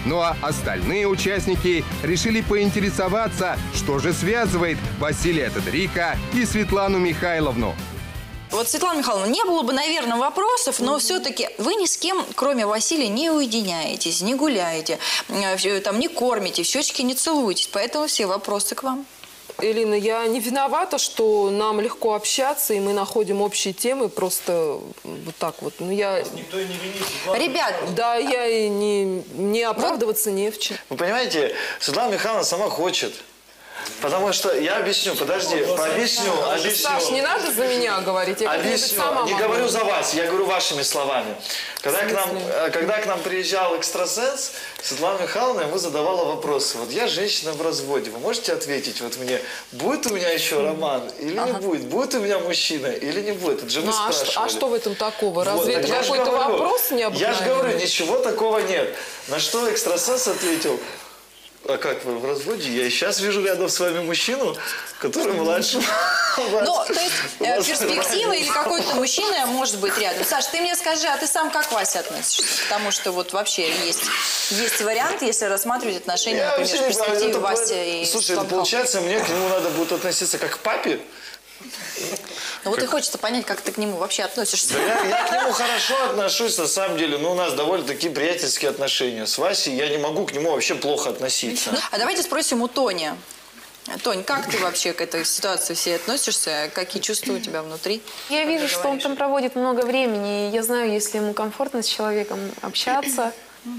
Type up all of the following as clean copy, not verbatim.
Ну а остальные участники решили поинтересоваться, что же связывает Василия Тодорика и Светлану Михайловну. Вот, Светлана Михайловна, не было бы, наверное, вопросов, но все-таки вы ни с кем, кроме Василия, не уединяетесь, не гуляете, там не кормите, в щечки не целуетесь. Поэтому все вопросы к вам. Элина, я не виновата, что нам легко общаться, и мы находим общие темы просто вот так вот. Но я... Никто и не винит. Ребят, да, я и не оправдываться не в чем. Вы понимаете, Светлана Михайловна сама хочет. Потому что, я объясню, подожди, объясню. Саш, не надо за меня говорить, я объясню, не говорю за вас, я говорю вашими словами. Когда к нам приезжал экстрасенс, Светлана Михайловна ему задавала вопросы. Вот я женщина в разводе, вы можете ответить вот мне, будет у меня еще роман или не будет? Будет у меня мужчина или не будет? Это же мы спрашивали. А что в этом такого? Разве вот, это какой-то вопрос необычный? Я же говорю, ничего такого нет. На что экстрасенс ответил: а как вы в разводе? Я и сейчас вижу рядом с вами мужчину, который младше. Ну, то есть перспектива или какой-то мужчина может быть рядом. Саш, ты мне скажи, а ты сам как Вася относишься к тому, что вот вообще есть вариант, если рассматривать отношения, например, в перспективе Васи и... Слушай, это получается, мне к нему надо будет относиться как к папе? Ну вот и хочется понять, как ты к нему вообще относишься. Да я к нему хорошо отношусь, на самом деле. Ну, у нас довольно-таки приятельские отношения. С Васей я не могу к нему вообще плохо относиться. А давайте спросим у Тони. Тонь, как ты вообще к этой ситуации всей относишься? Какие чувства у тебя внутри? Я вижу, что он там проводит много времени. И я знаю, если ему комфортно с человеком общаться.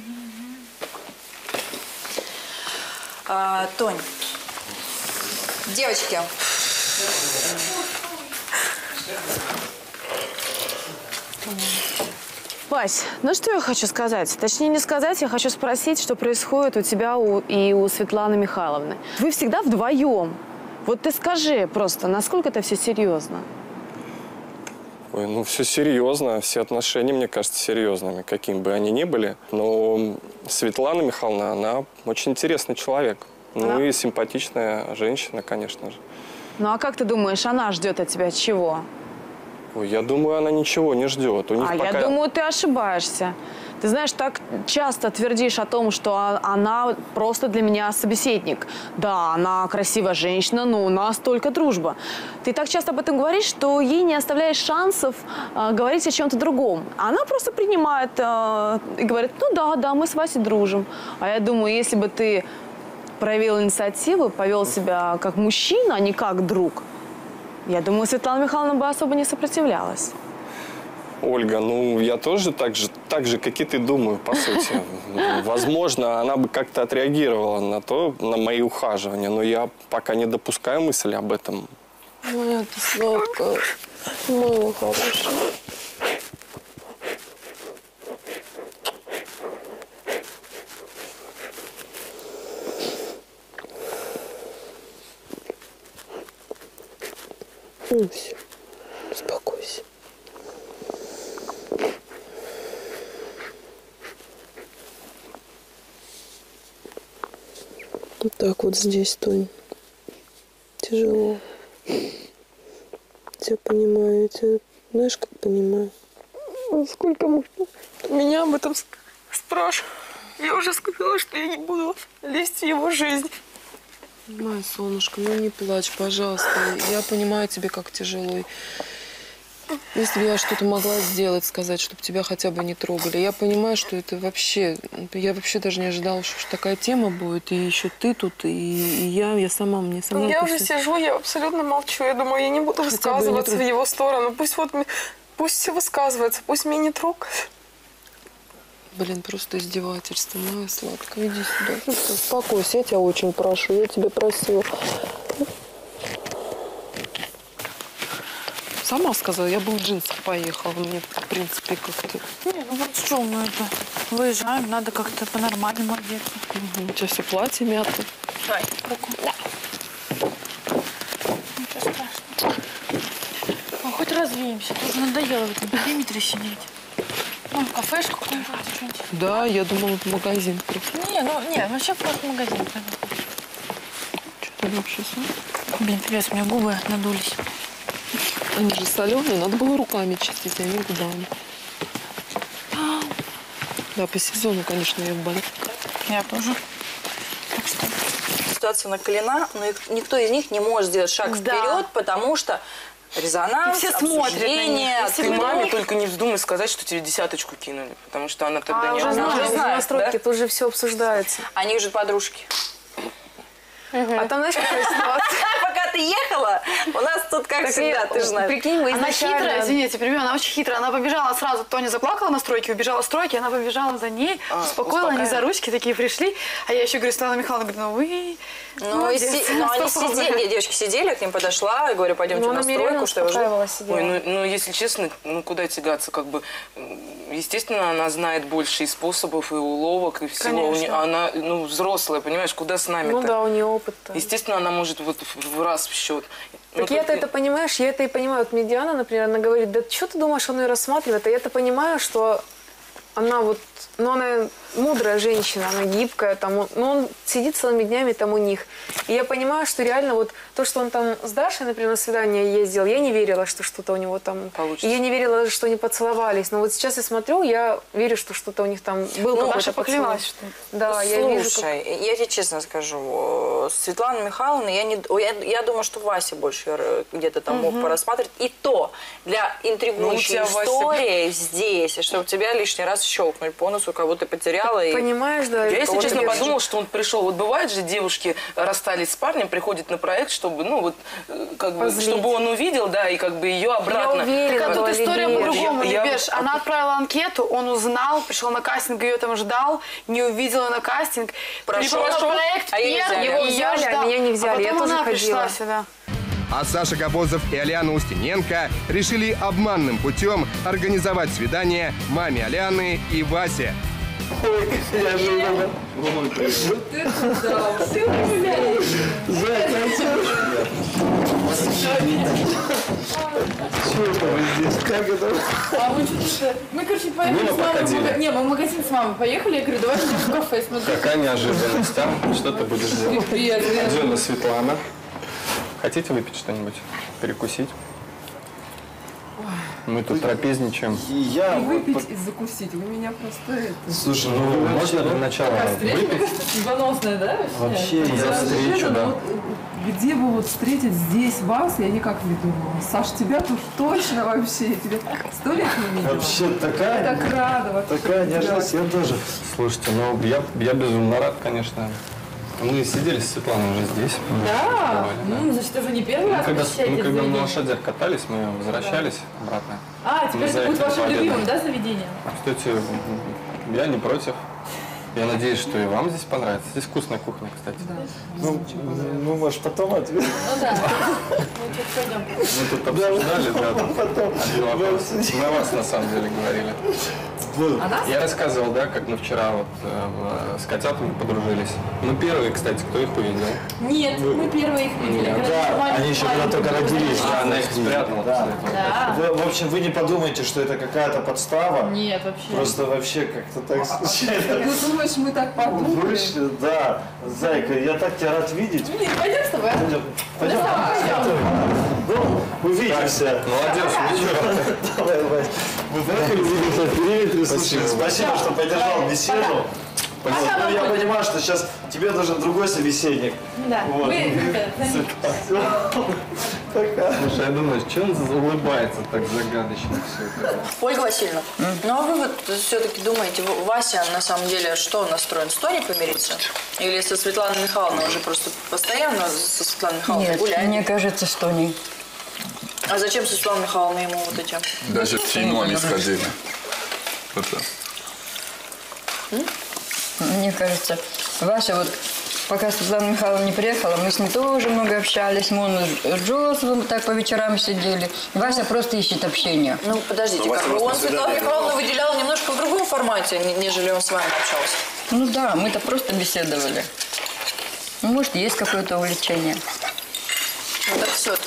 Тонь, девочки. Вась, ну что я хочу сказать? Точнее не сказать, я хочу спросить, что происходит у тебя и у Светланы Михайловны. Вы всегда вдвоем. Вот ты скажи просто, насколько это все серьезно? Ой, ну все серьезно, все отношения, мне кажется, серьезными, какими бы они ни были. Но Светлана Михайловна, она очень интересный человек. Ну и симпатичная женщина, конечно же. Ну а как ты думаешь, она ждет от тебя чего? Ой, я думаю, она ничего не ждет. Я думаю, ты ошибаешься. Ты знаешь, так часто твердишь о том, что она просто для меня собеседник. Да, она красивая женщина, но у нас только дружба. Ты так часто об этом говоришь, что ей не оставляешь шансов говорить о чем-то другом. Она просто принимает и говорит: ну да, мы с Васей дружим. А я думаю, если бы ты проявил инициативу, повел себя как мужчина, а не как друг, я думаю, Светлана Михайловна бы особо не сопротивлялась. Ольга, ну я тоже так же, как и ты, думаю, по сути. Возможно, она бы как-то отреагировала на мои ухаживания, но я пока не допускаю мысли об этом. Моя ты сладкая, моя хорошая. Ну все, успокойся. Вот так вот здесь, Тонь. Тяжело. Тебя понимаю, я тебя, знаешь, как понимаю. Сколько можно меня об этом спрашивать? Я уже сказала, что я не буду лезть в его жизнь. Мое солнышко, ну не плачь, пожалуйста. Я понимаю тебе, как тяжело. Если бы я что-то могла сделать, сказать, чтобы тебя хотя бы не трогали. Я понимаю, что это вообще... Я вообще даже не ожидала, что такая тема будет. И еще ты тут, и я сама, мне сама... Я уже сижу, я абсолютно молчу. Я думаю, я не буду высказываться в его сторону. Пусть все высказываются, пусть меня не трогают. Блин, просто издевательство, моя сладкая. Иди сюда. Успокойся, я тебя очень прошу. Я тебя просила. Сама сказала, я бы в джинсах поехала. Мне, в принципе, как-то... Не, ну вот что мы это... Выезжаем, надо как-то по-нормальному одеться. У тебя все платье мято. Дай руку. Да. Ничего страшного. Ну, хоть развеемся. Тоже надоело в этом периметре сидеть. Ну, в кафешку какую-нибудь, что-нибудь. Да, я думала, в магазин просто. Не, вообще просто в магазин. Что ты вообще сам? Блин, пипец, у меня губы надулись. Они же соленые, надо было руками чистить, а не губами. Да, по сезону, конечно, я в банке. Я тоже. Ситуация накалена, но никто из них не может сделать шаг вперед, потому что резонанс, И все смотрят на обсуждение, них. Ты маме только не вздумай сказать, что тебе 10-очку кинули, потому что она тогда не уже знает, знаешь, да? настройки, тут же все обсуждается. Они уже подружки. А там, знаешь, какая ситуация? Пока ты ехала, у нас тут, как всегда, ты же знаешь. Прикинь, мы Она изначально... хитрая, извините, перебью, она очень хитрая. Она побежала сразу, Тоня заплакала на стройке, убежала с стройки, она побежала за ней, успокоила, они за ручки такие пришли. А я еще говорю, Светлана Михайловна, говорю, ну вы... Ну, они сидели, девочки сидели, я к ним подошла, и говорю, пойдемте на стройку, что я уже... Ой, ну, если честно, ну, куда тягаться, как бы, естественно, она знает больше и способов, и уловок, и всего. Конечно. Она, ну, взрослая, понимаешь, куда с нами-то? Ну да, у нее опыт-то. Естественно, она может вот в раз в счет. Так я-то это понимаешь, я это и понимаю. Вот мне Диана, например, она говорит, да что ты думаешь, он ее рассматривает? А я-то понимаю, что она вот, ну она мудрая женщина, она гибкая, там, ну он сидит целыми днями там у них. И я понимаю, что реально вот то, что он там с Дашей, например, на свидание ездил, я не верила, что что-то у него там... Получится. И я не верила, что они поцеловались. Но вот сейчас я смотрю, я верю, что что-то у них там был какой-то Даша поцелуй. поклялась, что... Да, я вижу, как... Слушай, я тебе честно скажу, Светлана Михайловна, я думаю, что Вася больше где-то там мог порассматривать. И то для интригующей Ну, у тебя, истории здесь, чтобы тебя лишний раз щелкнуть по носу, как будто потеряла. И... Понимаешь, да? Я, если кого-то честно, держит. подумала, что он пришел. Вот бывает же, девушки расстались с парнем, приходят на проект, чтобы, ну, вот, как бы, Позлить. чтобы он увидел, да, и как бы ее обратно. Я уверена, Так, а была тут история Лилия. по-другому, Я- Лебеш. Она отправила анкету, он узнал, пришел на кастинг, ее там ждал, не увидел ее на кастинг. Прошел, Пришел на проект, а ее не взяли. Его её взяли, а ждал. меня не взяли. А Я потом тоже она пришла ходила. сюда. А Саша Габозов и Аляна Устиненко решили обманным путем организовать свидание маме Аляны и Васе. А мы что-то... Мы, короче, поехали с мамой в магазин. Не, мы в магазин с мамой поехали. Я говорю, давай пойдем в кафе смотреть. Какая неожиданность, а? Что ты будешь делать? Джина, Светлана. Хотите выпить что-нибудь? Перекусить? Мы тут трапезничаем. Выпить и закусить. Вы меня просто... Слушай, Ну, можно для начала выпить Судьбоносная, да? вообще за встречу, да? Где бы вот встретить здесь вас, я никак не думала. Саш, тебя-то уж точно вообще. Я тебя 100 лет не видела. вообще такая, Так рада вообще. такая неожиданность, я тоже. Слушайте, ну я безумно рад, конечно. Мы сидели с Светланой уже здесь. Да, ну, значит, это уже не первый раз Когда посещаете мы на заведение. лошадях катались, мы возвращались обратно. А, Мы теперь за это будет этим вашим пообедали. любимым, да, заведением? Кстати, я не против. Я надеюсь, что и вам здесь понравится. Здесь вкусная кухня, кстати. Ну, может, потом ответим. Ну да. Ну, что-то пойдем. Мы тут обсуждали, да, один вопрос. Мы о вас, на самом деле, говорили. Я рассказывал, да, как мы вчера вот с котятами подружились. Мы первые, кстати, кто их увидел. Нет, мы первые их видели. Да, они еще когда только родились. А, она их спрятала после этого. Да. В общем, вы не подумайте, что это какая-то подстава. Нет, вообще. Просто вообще как-то так случайно. Ты думаешь, мы так подумали? Вышли, да. Зайка, я так тебя рад видеть. Пойдем с тобой? Пойдем. Ну, увидимся. Молодежь, ничего. Давай, давай. Мы поехали увидимся в периметре. Слушай, спасибо, что поддержал беседу. Вот, ну, я понимаю, что сейчас тебе нужен другой собеседник. Да. Вот. Пока. Слушай, я думаю, что он улыбается так загадочно все это? Ольга Васильевна, ну а вы вот все-таки думаете, Вася на самом деле что настроен? С Тони помириться? Или со Светланой Михайловной уже просто постоянно со Светланой Михайловной Нет, гуляет? мне кажется, что не. А зачем со Светланой Михайловной ему вот эти? Даже в кино не сходили. Это. Мне кажется, Вася вот, пока Светлана Михайловна не приехала, мы с ней тоже много общались. Мы с Джозефом так по вечерам сидели. Вася просто ищет общения. Ну, подождите, как бы он Светлану Михайловну выделял немножко в другом формате, нежели он с вами общался. Ну да, мы-то просто беседовали. Ну, может, есть какое-то увлечение. Ну, так все.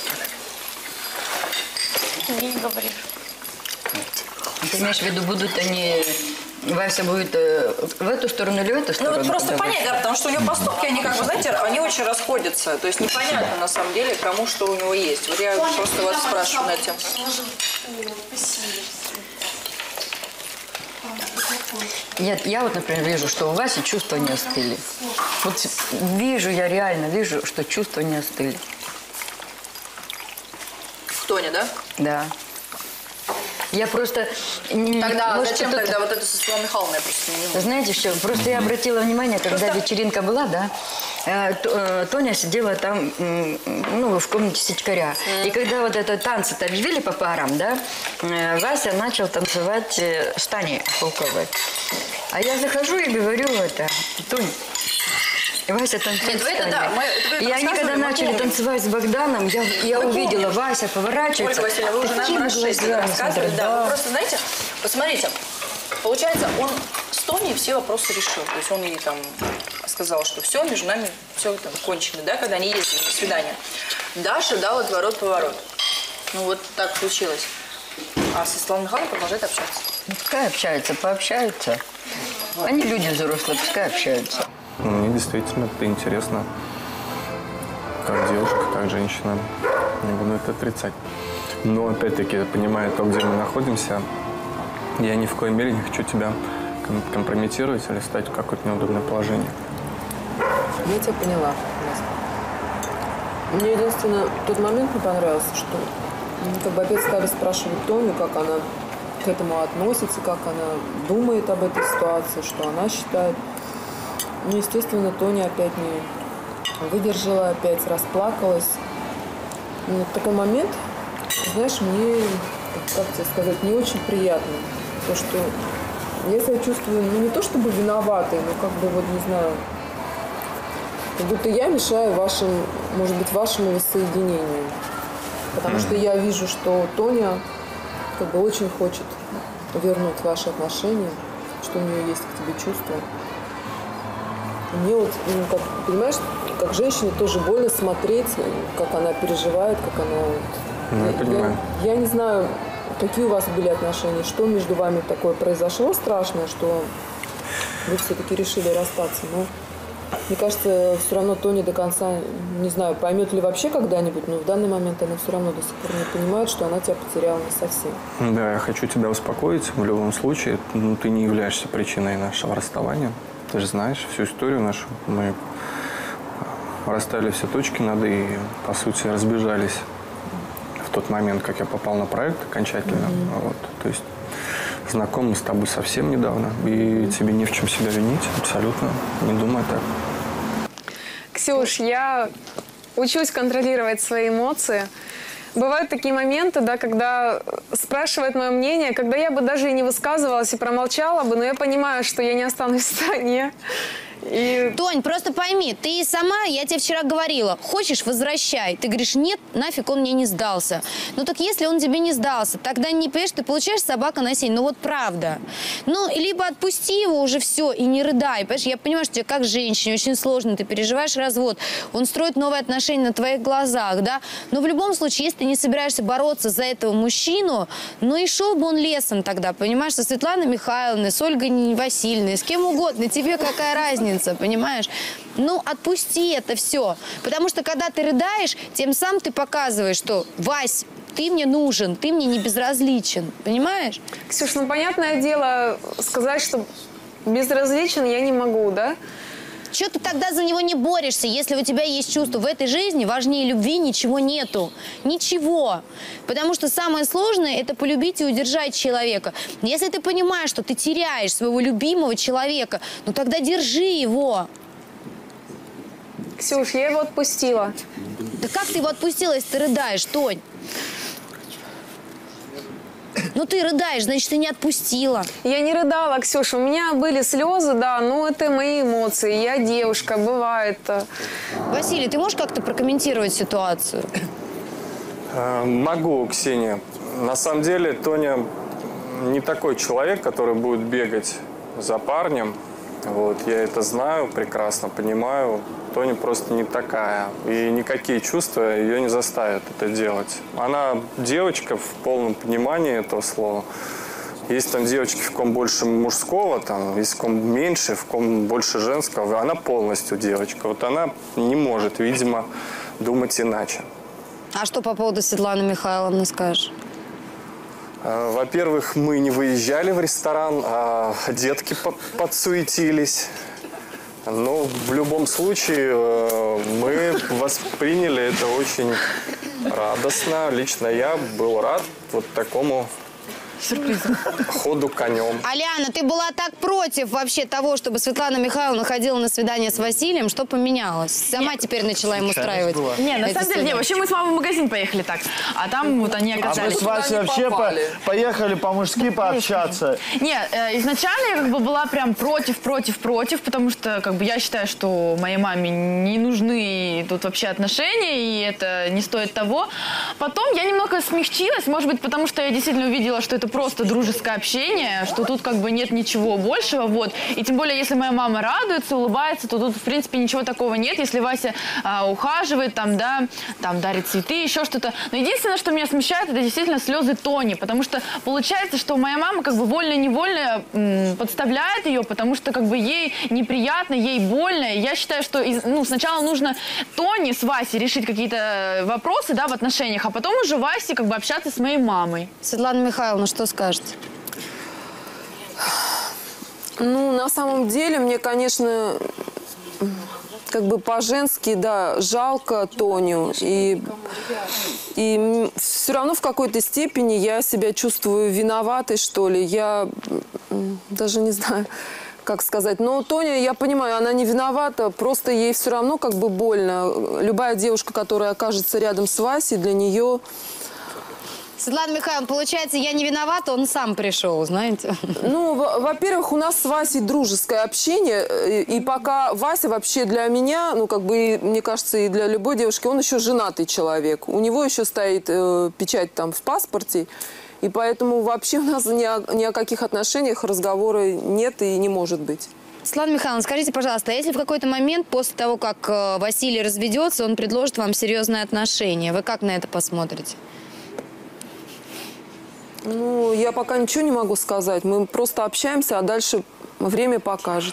Не говоришь. Ты имеешь в виду, будут они... Вася будет в эту сторону или в эту Ну, сторону? вот просто когда понять, да, потому что у него поступки, они как бы, знаете, они очень расходятся. То есть непонятно, на самом деле, кому что у него есть. Вот я просто вас спрашиваю на тему. Я вот, например, вижу, что у Васи чувства не остыли. Вот я реально вижу, что чувства не остыли. Тоня, да? Да. Я просто... Тогда зачем тогда вот это со Светланой Михайловной? Я просто не понимаю. Знаете что, просто я обратила внимание, когда вечеринка была, да, Тоня сидела там, в комнате сечкаря. И когда вот это танцы-то объявили по парам, да, Вася начал танцевать с Таней Пауковой. А я захожу и говорю Тонь, Вася танцует. И они когда начали танцевать с Богданом, я увидела, Вася поворачивается. Ольга Васильевна, вы уже нам раз 6 рассказывали. Да, вы просто, знаете, посмотрите, получается, он с Тоней все вопросы решил. То есть он ей там сказал, что все, между нами все там кончено, да, когда они ездили на свидание. Даша дал отворот-поворот. Ну вот так случилось. А Светлана Михайловна продолжает общаться. Ну, пускай общаются, пообщаются. Они люди взрослые, пускай общаются. Мне действительно это интересно, как девушка, как женщина. Не буду это отрицать. Но, опять-таки, понимая то, где мы находимся, я ни в коей мере не хочу тебя компрометировать или ставить в какое-то неудобное положение. Я тебя поняла. Мне единственное, тот момент не понравился, что опять стали спрашивать Тоню, как она к этому относится, как она думает об этой ситуации, что она считает. Ну, естественно, Тоня опять не выдержала, опять расплакалась. Ну, такой момент, знаешь, мне, как тебе сказать, не очень приятно. То, что я себя чувствую, не то чтобы виноватой, но не знаю, как будто я мешаю может быть, вашему воссоединению. Потому что я вижу, что Тоня очень хочет вернуть ваши отношения, что у нее есть к тебе чувства. Мне понимаешь, как женщине тоже больно смотреть, как она переживает, как она... Я понимаю. Я не знаю, какие у вас были отношения, что между вами такое произошло страшное, что вы все-таки решили расстаться. Но мне кажется, все равно Тоня до конца, не знаю, поймет ли вообще когда-нибудь, но в данный момент она все равно до сих пор не понимает, что она тебя потеряла не совсем. Да, я хочу тебя успокоить. В любом случае, ты не являешься причиной нашего расставания. Ты же знаешь всю историю нашу. Мы расставили все точки над «и», по сути, разбежались в тот момент, как я попал на проект окончательно. То есть знакомы с тобой совсем недавно. И тебе не в чем себя винить. Абсолютно. Не думай так. Ксюш, я учусь контролировать свои эмоции. Бывают такие моменты, да, когда спрашивают мое мнение, когда я бы даже и не высказывалась и промолчала бы, но я понимаю, что я не останусь в стороне. Тонь, просто пойми, ты сама, я тебе вчера говорила, хочешь, возвращай. Ты говоришь, нет, нафиг он мне не сдался. Ну так если он тебе не сдался, тогда не понимаешь, ты получаешь собака на сень. Ну вот правда. Ну, либо отпусти его уже все и не рыдай. Понимаешь, я понимаю, что тебе как женщине очень сложно, ты переживаешь развод. Он строит новые отношения на твоих глазах, да. Но в любом случае, если ты не собираешься бороться за этого мужчину, ну и шел бы он лесом тогда, понимаешь, со Светланой Михайловной, с Ольгой Васильевной, с кем угодно, тебе какая разница? Понимаешь? Ну, отпусти это все. Потому что, когда ты рыдаешь, тем самым ты показываешь, что, Вась, ты мне нужен, ты мне не безразличен. Понимаешь? Ксюш, ну, понятное дело, сказать, что безразличен я не могу, да? Чего ты тогда за него не борешься, если у тебя есть чувство? В этой жизни важнее любви ничего нету. Ничего. Потому что самое сложное – это полюбить и удержать человека. Если ты понимаешь, что ты теряешь своего любимого человека, ну тогда держи его. Ксюш, я его отпустила. Да как ты его отпустила, если ты рыдаешь, Тонь? Ну ты рыдаешь, значит, ты не отпустила. Я не рыдала, Ксюша. У меня были слезы, да, но это мои эмоции. Я девушка, бывает. Василий, ты можешь как-то прокомментировать ситуацию? Могу, Ксения. На самом деле, Тоня не такой человек, который будет бегать за парнем. Вот, я это знаю, прекрасно понимаю. Тоня просто не такая. И никакие чувства ее не заставят это делать. Она девочка в полном понимании этого слова. Есть там девочки, в ком больше мужского, там, есть в ком меньше, в ком больше женского. Она полностью девочка. Вот она не может, видимо, думать иначе. А что по поводу Светланы Михайловны скажешь? Во-первых, мы не выезжали в ресторан, а детки подсуетились. Но в любом случае мы восприняли это очень радостно. Лично я был рад вот такому ходу конем. Аляна, ты была так против вообще того, чтобы Светлана Михайловна ходила на свидание с Василием. Что поменялось? Сама теперь начала ему устраивать. Не, на самом деле, вообще мы с мамой в магазин поехали так. А там вот они оказались. А мы с Васей вообще поехали по-мужски пообщаться. Не, изначально я как бы была прям против, потому что как бы я считаю, что моей маме не нужны тут вообще отношения, и это не стоит того. Потом я немного смягчилась, может быть, потому что я действительно увидела, что это просто дружеское общение, что тут как бы нет ничего большего, вот. И тем более, если моя мама радуется, улыбается, то тут, в принципе, ничего такого нет. Если Вася ухаживает, там, да, там, дарит цветы, еще что-то. Но единственное, что меня смущает, это действительно слезы Тони, потому что получается, что моя мама как бы вольно-невольно подставляет ее, потому что как бы ей неприятно, ей больно. И я считаю, что сначала нужно Тони с Васей решить какие-то вопросы, да, в отношениях, а потом уже Васе как бы общаться с моей мамой. Светлана Михайловна, что скажете? Ну, на самом деле, мне, конечно, как бы по-женски, да, жалко Тоню. И все равно в какой-то степени я себя чувствую виноватой, что ли. Я даже не знаю, как сказать. Но Тоня, я понимаю, она не виновата, просто ей все равно как бы больно. Любая девушка, которая окажется рядом с Васей, для нее... Светлана Михайловна, получается, я не виновата, он сам пришел, знаете? Ну, во-первых, у нас с Васей дружеское общение, и пока Вася вообще для меня, ну, как бы, мне кажется, и для любой девушки, он еще женатый человек. У него еще стоит печать там в паспорте, и поэтому вообще у нас ни о каких отношениях разговора нет и не может быть. Светлана Михайловна, скажите, пожалуйста, если в какой-то момент после того, как Василий разведется, он предложит вам серьезные отношения, вы как на это посмотрите? Ну, я пока ничего не могу сказать. Мы просто общаемся, а дальше время покажет.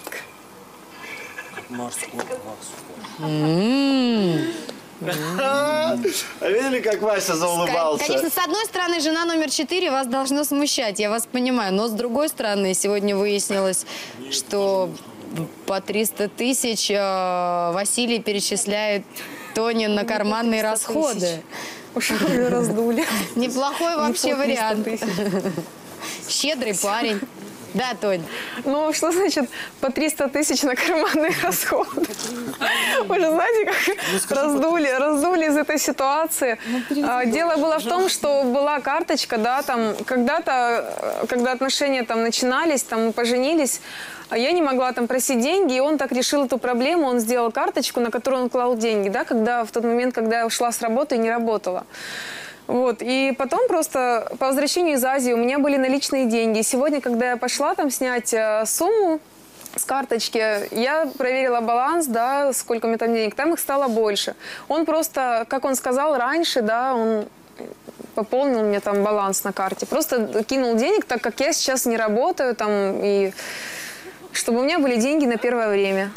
Видели, как Вася заулыбался? Конечно, с одной стороны, жена номер 4 вас должно смущать, я вас понимаю. Но с другой стороны, сегодня выяснилось, что по 300 тысяч Василий перечисляет Тоне на карманные расходы. Уж ее раздули. Неплохой вообще вариант. Щедрый парень. Да, Тонь? Ну, что значит по 300 тысяч на карманные расходы? Вы же знаете, как раздули из этой ситуации. Дело было в том, что была карточка, да, там, когда-то, когда отношения там начинались, там, мы поженились, я не могла там просить деньги, и он так решил эту проблему, он сделал карточку, на которую он клал деньги, да, в тот момент, когда я ушла с работы и не работала. Вот, и потом просто по возвращению из Азии у меня были наличные деньги. И сегодня, когда я пошла там снять сумму с карточки, я проверила баланс, да, сколько у меня там денег, там их стало больше. Он просто, как он сказал раньше, да, он пополнил мне там баланс на карте, просто кинул денег, так как я сейчас не работаю там, и чтобы у меня были деньги на первое время.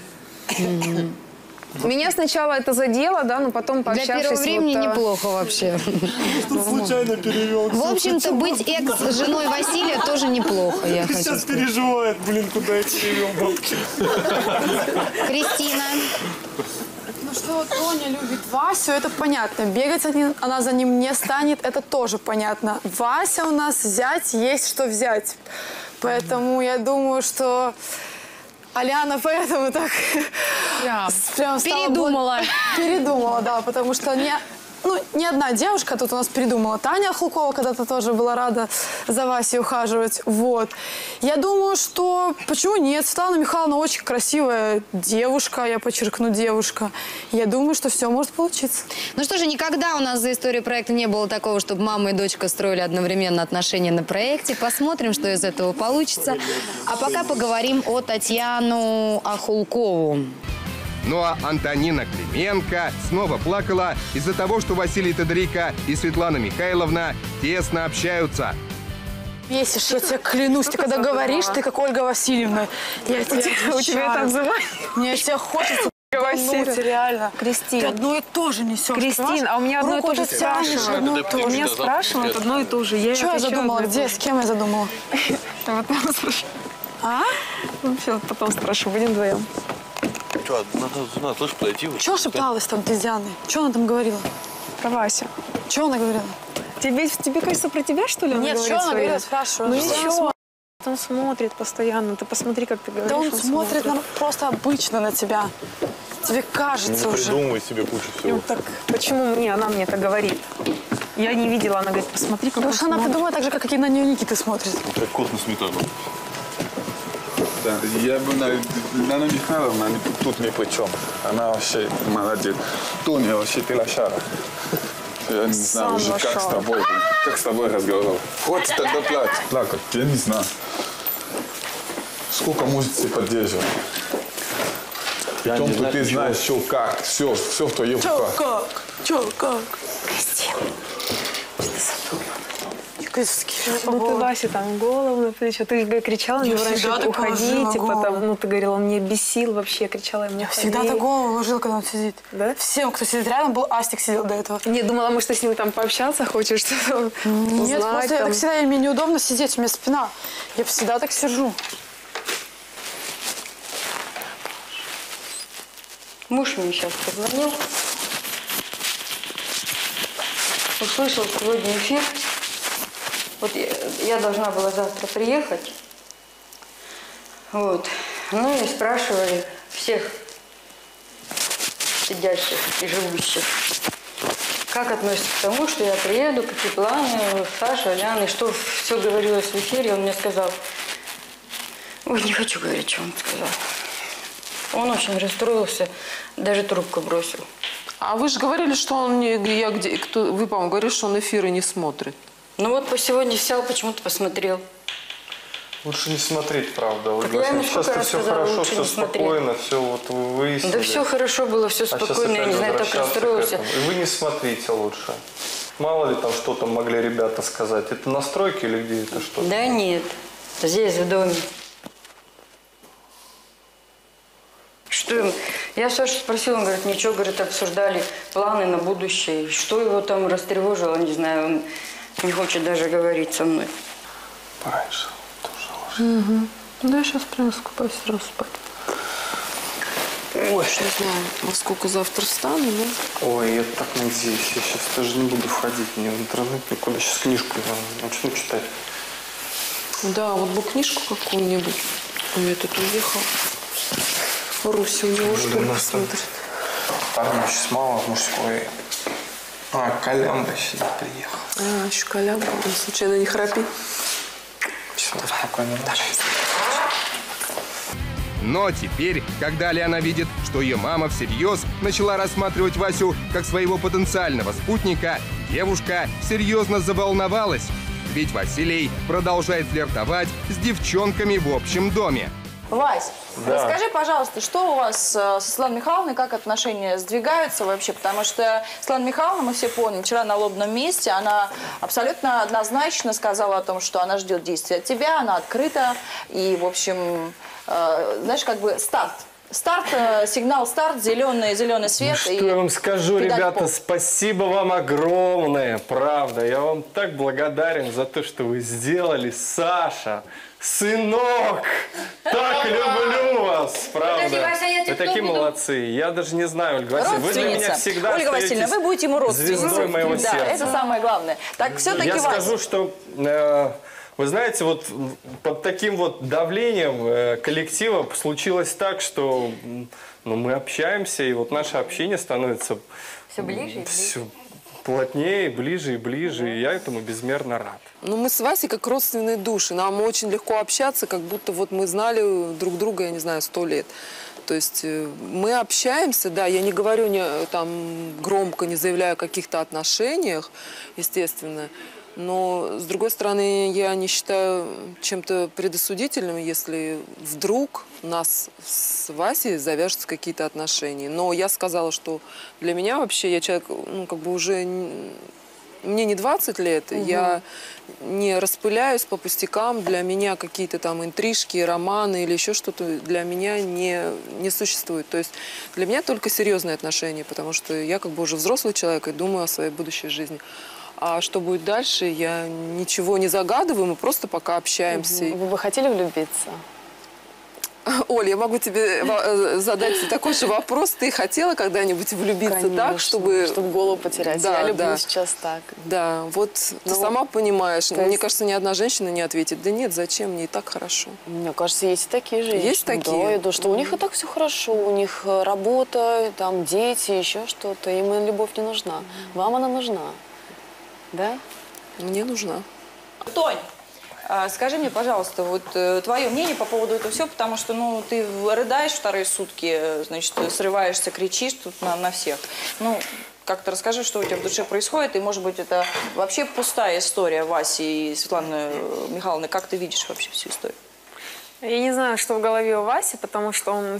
Меня сначала это задело, да, но потом пообщавшись... Для первого времени неплохо вообще. Случайно перевел. В общем-то, быть экс-женой Василия тоже неплохо, я хочу сказать. Сейчас переживает, блин, куда я перевел бабки. Кристина. Ну что Тоня любит Васю, это понятно. Бегать она за ним не станет, это тоже понятно. Вася у нас взять, есть что взять. Поэтому я думаю, что... Аляна поэтому так прям передумала. Передумала, да, потому что не одна девушка тут у нас передумала. Таня Хлукова когда-то тоже была рада за Васей ухаживать. Вот. Я думаю, что почему нет? Светлана Михайловна очень красивая девушка, я подчеркну, девушка. Я думаю, что все может получиться. Ну что же, никогда у нас за историю проекта не было такого, чтобы мама и дочка строили одновременно отношения на проекте. Посмотрим, что из этого получится. А пока поговорим о Татьяну Ахулкову. Ну а Антонина Клименко снова плакала из-за того, что Василий Тодорико и Светлана Михайловна тесно общаются. Бесишь, я тебе клянусь, ты когда говоришь, ты как Ольга Васильевна. Я тебя у тебя это обзывают? Мне тебе хочется Василий, реально. Кристин. Ты одно и то же несешь. Кристин, а у меня одно и то же спрашивают. спрашивают. Одно и то же. Меня спрашивают одно и то же. Что я задумала? Где? С кем я задумала? Потом спрашиваю. А? Сейчас потом спрашиваю. Будем вдвоем. Что, надо тоже подойти? Чего шепталась там ты с Дианой? Что она там говорила? Про Васю. Что она говорила? Тебе кажется, про тебя, что ли, она Нет, говорит? что она говорила, спрашиваю. Ну ничего. Он смотрит постоянно. Ты посмотри, как ты говоришь. Да он смотрит просто обычно на тебя. Тебе кажется уже. Придумывай себе кучу всего. Ну так почему она мне это говорит? Я не видела, она говорит, посмотри, как Потому что она придумала так же, как и на нее Никита смотрит. Как кот на сметану. Да, я бы Лена Михайловна тут ни при чем. Она вообще молодец. Тоня, вообще ты лошара. Я не знаю уже, как с тобой разговаривал. Хватит тогда плакать, я не знаю. Сколько можете поддерживать? Притом, ты знаешь, что как, все в твоих руках. Чё как? Ну ты, Вася, там голову на плечо. Ты же кричала мне раньше, уходите, потом, ну ты говорила, он меня бесил вообще, кричала ему. Я всегда так голову ложила, когда он сидит. Да? Всем, кто сидит рядом, был Астик сидел до этого. Не, думала, может, ты с ним там пообщаться хочешь, что-то Нет, узнать, просто я там. так всегда, мне неудобно сидеть, у меня спина. Я всегда так сижу. Муж мне сейчас позвонил. Услышал сегодня эфир. Вот я должна была завтра приехать. Вот. Ну и спрашивали всех сидящих и живущих, как относятся к тому, что я приеду, какие планы, Саша, Ляна, что все говорилось в эфире. Он мне сказал, ой, не хочу говорить, что он сказал. Он очень расстроился, даже трубку бросил. А вы же говорили, что он вы, по-моему, говорили, что он эфиры не смотрит. Ну вот сегодня взял, почему-то посмотрел. Лучше не смотреть, правда. Так я ему сейчас все хорошо, все спокойно, все вот вы выяснили. Да все хорошо было, все спокойно, я не знаю, так расстроился. И вы не смотрите лучше. Мало ли там что-то могли ребята сказать. Это на стройке или где это что-то? Да нет, здесь, в доме. Что я Сашу спросила, он говорит, ничего, говорит, обсуждали планы на будущее. Что его там растревожило, не знаю, он не хочет даже говорить со мной. Пораньше тоже ложись. Угу. Да, я сейчас прям скупаюсь сразу спать. Ой, не знаю, во сколько завтра встану, но... Ой, я так надеюсь, я сейчас даже не буду входить ни в интернет, никуда. Сейчас книжку начну читать. Да, вот бы книжку какую-нибудь. Ой, этот уехал. Руся у него что смотрит. Парня сейчас мало мужской. А, Колямба сидит, приехал. А, еще Колямба. Он случайно не храпит? Все, спокойно. Но теперь, когда Лена видит, что ее мама всерьез начала рассматривать Васю как своего потенциального спутника, девушка серьезно заволновалась. Ведь Василий продолжает флиртовать с девчонками в общем доме. Вась, Да. расскажи, пожалуйста, что у вас с Светланой Михайловной, как отношения сдвигаются вообще? Потому что Светлана Михайловна, мы все помним, вчера на лобном месте, она абсолютно однозначно сказала о том, что она ждет действия от тебя, она открыта. И, в общем, знаешь, как бы старт, сигнал старт, зеленый свет. Ну, что я вам скажу, ребята, спасибо вам огромное, правда. Я вам так благодарен за то, что вы сделали, Саша. Сынок, так люблю вас, правда. Подожди, Вася, я тебе вы такие молодцы. Я даже не знаю, Ольга Васильевна, вы для меня всегда Ольга Васильевна, вы будете ему родственницей. звездой моего сердца. Да, это самое главное. Так, все-таки, Я Вася. скажу, что, вы знаете, вот под таким вот давлением коллектива случилось так, что мы общаемся, и вот наше общение становится все ближе и ближе. Все плотнее, ближе и ближе, и я этому безмерно рад. Ну, мы с Васей как родственные души. Нам очень легко общаться, как будто вот мы знали друг друга, я не знаю, 100 лет. То есть мы общаемся, да, я не говорю там громко, не заявляю о каких-то отношениях, естественно. Но, с другой стороны, я не считаю чем-то предосудительным, если вдруг у нас с Васей завяжутся какие-то отношения. Но я сказала, что для меня вообще, я человек, ну, как бы уже мне не 20 лет, я не распыляюсь по пустякам. Для меня какие-то там интрижки, романы или еще что-то для меня не существует. То есть для меня только серьезные отношения, потому что я как бы уже взрослый человек и думаю о своей будущей жизни. А что будет дальше, я ничего не загадываю, мы просто пока общаемся. Вы бы хотели влюбиться? Оль, я могу тебе задать такой же вопрос. Ты хотела когда-нибудь влюбиться? Конечно, так, чтобы голову потерять? Да, я люблю да. сейчас так. Да, вот ты сама понимаешь. Мне кажется, ни одна женщина не ответит. Да нет, зачем, мне и так хорошо. Мне кажется, есть и такие женщины. Есть такие? Да, что у них и так все хорошо. У них работа, там дети, еще что-то. Им любовь не нужна. Вам она нужна. Да? Мне нужна. Тонь, скажи мне, пожалуйста, вот твое мнение по поводу этого всего, потому что, ну, ты рыдаешь вторые сутки, значит, срываешься, кричишь тут на всех. Ну, как-то расскажи, что у тебя в душе происходит, и, может быть, это вообще пустая история Васи и Светланы Михайловны. Как ты видишь вообще всю историю? Я не знаю, что в голове у Васи, потому что он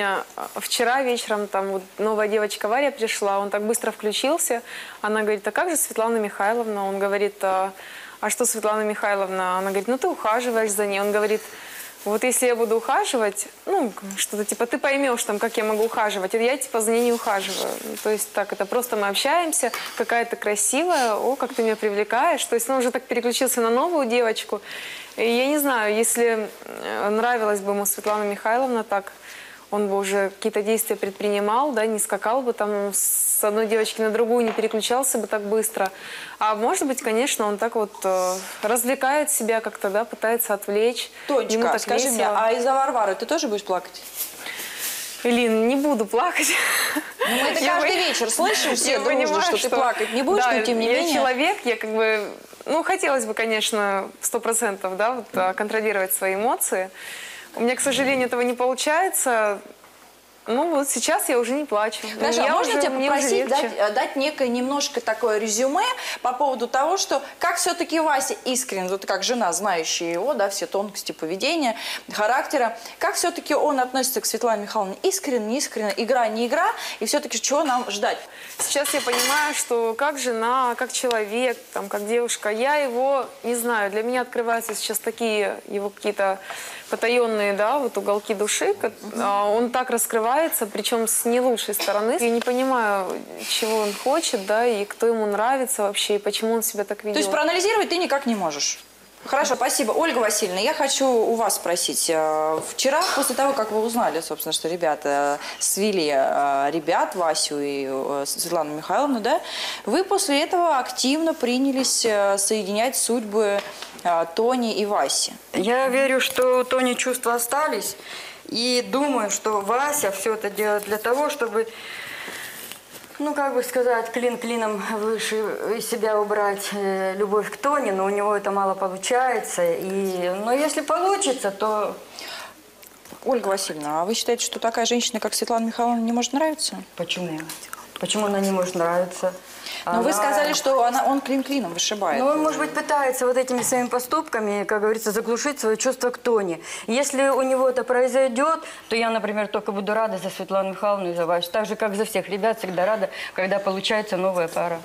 вчера вечером, там вот новая девочка Варя пришла, он так быстро включился. Она говорит, а как же Светлана Михайловна? Он говорит, а что Светлана Михайловна? Она говорит, ну ты ухаживаешь за ней. Он говорит, вот если я буду ухаживать, ну, что-то типа, ты поймешь, там, как я могу ухаживать, я типа за ней не ухаживаю. То есть так, это просто мы общаемся, какая-то красивая, о, как ты меня привлекаешь. То есть он уже так переключился на новую девочку. И я не знаю, если нравилась бы ему Светлана Михайловна так, он бы уже какие-то действия предпринимал, да, не скакал бы там с одной девочки на другую, не переключался бы так быстро. А может быть, конечно, он так вот развлекает себя как-то, да, пытается отвлечь. Тонечка, скажи мне, а из-за Варвары ты тоже будешь плакать? Элин, не буду плакать. Ну, мы это каждый вечер слышим все дружно, что ты плакать не будешь, но тем не менее. Я человек, я как бы, ну, хотелось бы, конечно, 100%, да, вот, контролировать свои эмоции. У меня, к сожалению, этого не получается. Ну, вот сейчас я уже не плачу. Хорошо, а можно тебя попросить дать некое немножко такое резюме по поводу того, что как все-таки Вася искренне, вот как жена, знающая его, да, все тонкости поведения, характера, как все-таки он относится к Светлане Михайловне? Искренне, не искренне, игра, не игра, и все-таки чего нам ждать? Сейчас я понимаю, что как жена, как человек, там, как девушка, я его не знаю. Для меня открываются сейчас такие его какие-то потаенные, да, вот уголки души. Он так раскрывается, причем с не лучшей стороны. Я не понимаю, чего он хочет, да, и кто ему нравится вообще, и почему он себя так ведет. То есть проанализировать ты никак не можешь? Хорошо, спасибо. Ольга Васильевна, я хочу у вас спросить. Вчера, после того, как вы узнали, собственно, что ребята свели ребят, Васю и Светлану Михайловну, да, вы после этого активно принялись соединять судьбы Тони и Васи. Я верю, что у Тони чувства остались. И думаю, что Вася все это делает для того, чтобы, ну, как бы сказать, клин клином выше из себя убрать любовь к Тони, но у него это мало получается. Но если получится, то... Ольга Васильевна, а вы считаете, что такая женщина, как Светлана Михайловна, не может нравиться? Почему? Почему она не может нравиться? Но вы сказали, что он клин клином вышибает. Ну, он, может быть, пытается вот этими своими поступками, как говорится, заглушить свое чувство к Тони. Если у него это произойдет, то я, например, только буду рада за Светлану Михайловну и за Васю. Так же, как за всех ребят, всегда рада, когда получается новая пара.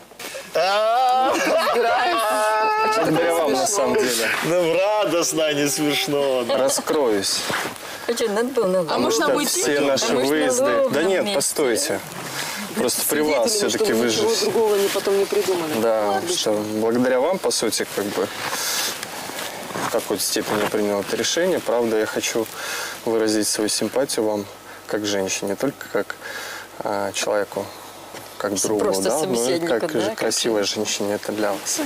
Благодаря вам, на самом деле. Ну, радостно, а не смешно. Раскроюсь. А можно уйти? Все наши выезды... Да нет, постойте. Просто при вас все-таки вы же... Ничего другого потом не придумали. Да, что благодаря вам, по сути, как бы в какой-то степени я принял это решение. Правда, я хочу выразить свою симпатию вам как женщине, не только как человеку, как другу, да, но и как же красивой женщине. Это для вас.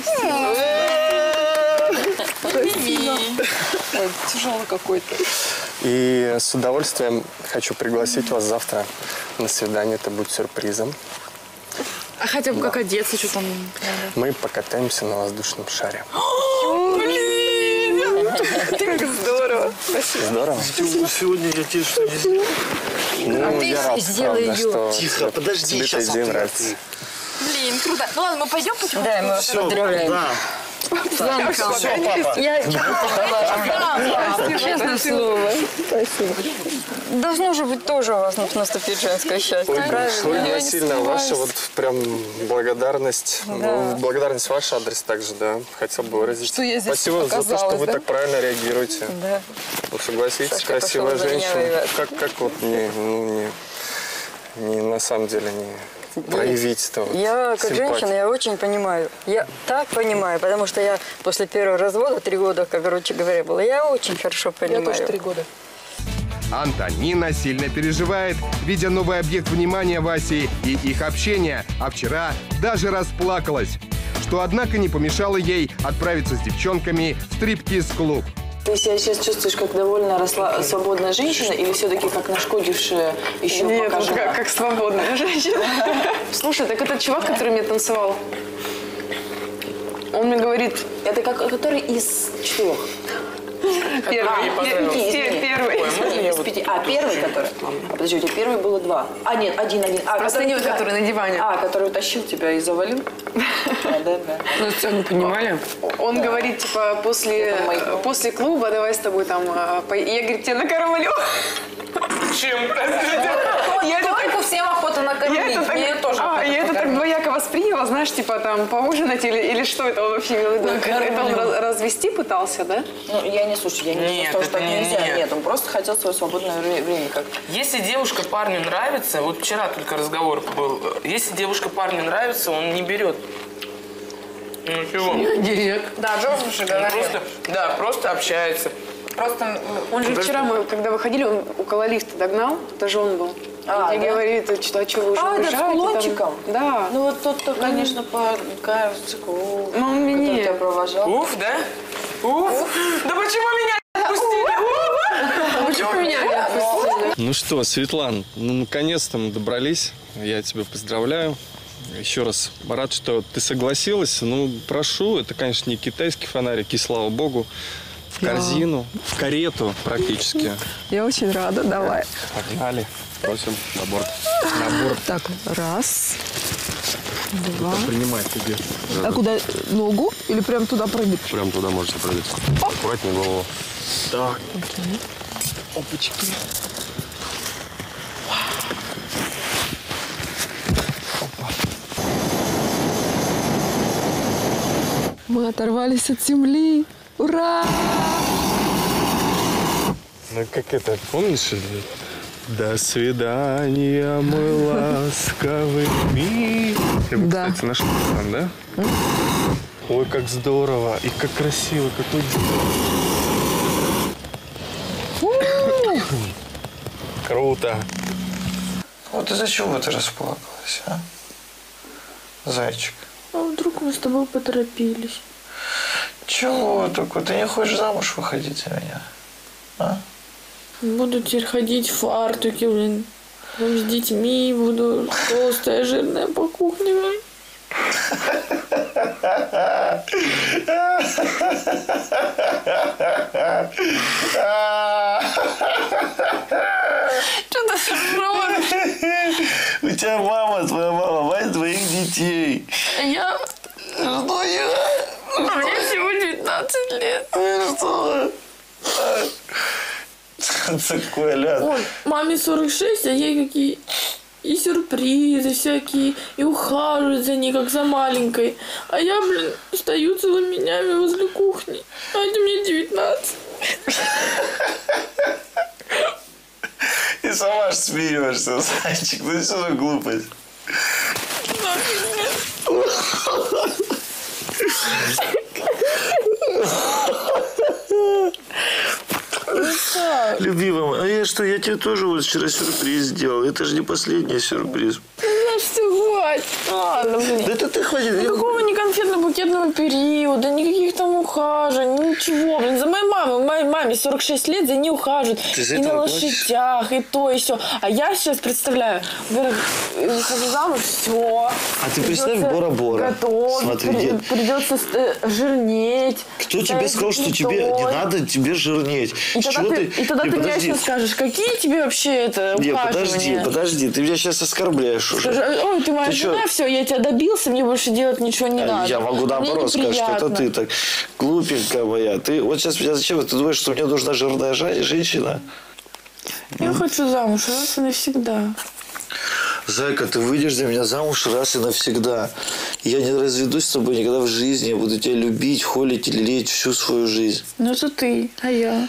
Тяжелый какой-то. И с удовольствием хочу пригласить вас завтра на свидание. Это будет сюрпризом. А хотя бы как одеться, что там? Мы покатаемся на воздушном шаре. Блин! Как здорово. Здорово? Сегодня я тебе что не сделал? Ну, я рад, правда, что Тихо, подожди, тебе сейчас эта идея нравится. Блин, круто. Ну ладно, мы пойдем почему? Да, мы вас поздравляем. Да. Так, все, папа. Я честное слово. Спасибо. должно же быть тоже у вас наступить женское счастье, Ой, правильно? я сильно ваша вот прям благодарность. Да. Ну, благодарность в ваш адрес также, да. Хотел бы выразить. Что я здесь Спасибо за то, что оказалась, вы да? так правильно реагируете. Да. Ну, согласитесь, Сашка красивая пошел за меня женщина. воевать. Как вот не на самом деле не проявить это вот Я как симпатию? женщина, я очень понимаю. Я так понимаю, потому что я после первого развода 3 года, как, короче говоря, была. Я очень хорошо понимаю. Я тоже 3 года. Антонина сильно переживает, видя новый объект внимания Васи и их общения, а вчера даже расплакалась. Что, однако, не помешало ей отправиться с девчонками в стриптиз-клуб. Ты себя сейчас чувствуешь как довольно свободная женщина или все-таки как нашкодившая еще Нет, пока вот жена? как свободная женщина. Слушай, так этот чувак, который мне танцевал, он мне говорит... Это который из 4? Первый. Первый. Из 5. А, первый который? Подожди, у тебя первый было 2. А, нет, один. Простыню, который на диване. Который утащил тебя и завалил? Да. Ну, что, не понимали? Он говорит, типа, после клуба давай с тобой там... Я, говорит, тебя накормлю. Чем? Только всем охота накормить. Мне тоже охота Я это так покормить. двояко восприняла, знаешь, типа там поужинать или что это он вообще имел в виду? Это он развести пытался, да? Ну, я не Нет, скажу, что это так не- нельзя. нет. Нет, он просто хотел свое свободное время как. Если девушка парню нравится, вот вчера только разговор был, если девушка парню нравится, он не берет. Ну чего? Директ. Да, Джордж уже говорил. Просто общается. Просто Он же вчера, мы когда выходили, он около лифта догнал, даже он был. А, и да? говорит, что вы уже да, уезжаете? с кулончиком? Да. Ну вот тот, конечно, кажется, Ну, он мне который не... тебя провожал. Уф, да? Уф. Да почему меня не отпустили? Почему меня не отпустили? Ну что, Светлан, ну наконец-то мы добрались. Я тебя поздравляю. Еще раз рад, что ты согласилась. Ну, прошу, это, конечно, не китайский фонарик, и слава богу. В корзину, в карету практически. Я очень рада, давай. Погнали. Просим на борт. На борт. Так, раз, два. Принимай тебе. А куда? Ногу? Или прям туда прыгать? Прям туда можете прыгать. Аккуратнее голову. Так. Опачки. Мы оторвались от земли. Ура! Ну, как это, помнишь? До свидания, мой ласковый мир. Ты бы, Да. кстати, нашла там, да? Ой, как здорово. И как красиво, какой... Круто. Вот из-за чего ты расплакалась, а? Зайчик. А вдруг мы с тобой поторопились? Чего только? Ты не хочешь замуж выходить за меня? А? Буду теперь ходить в фартуке, блин. Там с детьми буду толстая, жирная по кухне. Что ты робишь? У тебя мама, твоя мама, мать твоих детей. Я... Что я? А мне всего 19 лет. Что? Такой ляд. Ой, маме 46, а ей какие... И сюрпризы всякие, и ухаживают за ней, как за маленькой. А я, блин, стою целыми днями возле кухни. А это мне 19. И сама ж смеешься, зайчик. Ну что за глупость? Любимая, а я что, я тебе тоже вот вчера сюрприз сделал. Это же не последний сюрприз. Знаешь, все, хватит. Ладно, блин. Да это ты хватит. Никакого не конфетно-букетного периода, никаких там ухаживаний, ничего. Блин, за моей маме 46 лет, за ней ухаживают. Ты за И на этого лошадях, и то, и все. А я сейчас представляю, во-первых, выхожу замуж, все. А ты представь, Бора-Бора. Смотри, Придется жирнеть. кто тебе сказал, что тебе не надо тебе жирнеть? И С тогда чего ты, мне подожди. сейчас скажешь, какие тебе вообще это Не, ухаживания? подожди, ты меня сейчас оскорбляешь уже. Скажи, ой, ты моя Ты жена, чё? все, я тебя добился, мне больше делать ничего не надо. Я могу Мне наоборот сказать, что это неприятно. ты так глупенькая моя. Ты вот сейчас меня зачем? Ты думаешь, что мне нужна жирная женщина? Я хочу замуж раз и навсегда. Зайка, ты выйдешь за меня замуж раз и навсегда. Я не разведусь с тобой никогда в жизни. Я буду тебя любить, холить и лелеять всю свою жизнь. Ну это ты, а я?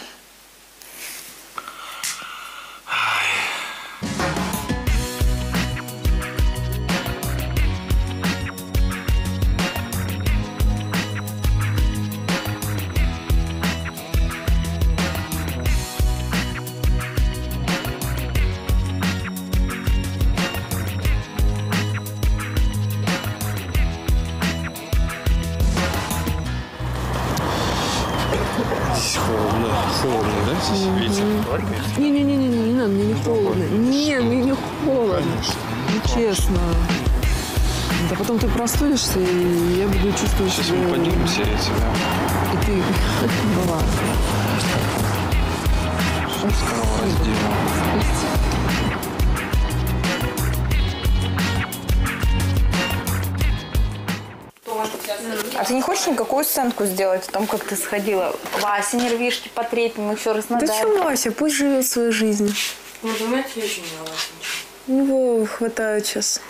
Холодно, да? Здесь ветер. Не надо, мне не холодно. Не, мне не холодно. Ну, честно. Да потом ты простудишься, и я буду чувствовать себя... Сейчас мы поднимемся, я тебя... И ты... Была. Скоро разденем. А ты не хочешь никакую сценку сделать о том, как ты сходила? Вася, нервишки потрепь, мы еще раз надаем. Да что Вася, пусть живет свою жизнь. Ну, понимаете, я еще не Вася. У него хватает сейчас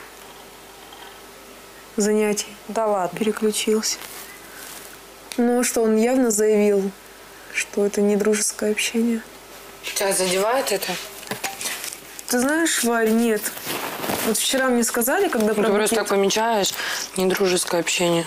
занятий. Да ладно. Переключился. Ну что, он явно заявил, что это не дружеское общение. Тебя задевает это? Ты знаешь, Варь, нет. Вот вчера мне сказали, когда Ты просто так помечаешь, недружеское общение.